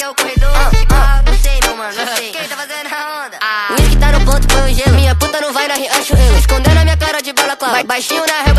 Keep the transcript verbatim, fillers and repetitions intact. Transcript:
que é o corredor. Ah, não sei não, mano, não sei. Quem tá fazendo a onda? O uísque tá no ponto, põe o gelo. Minha puta não vai na Riachuelo. Escondendo a minha cara de balaclava. Baixinho na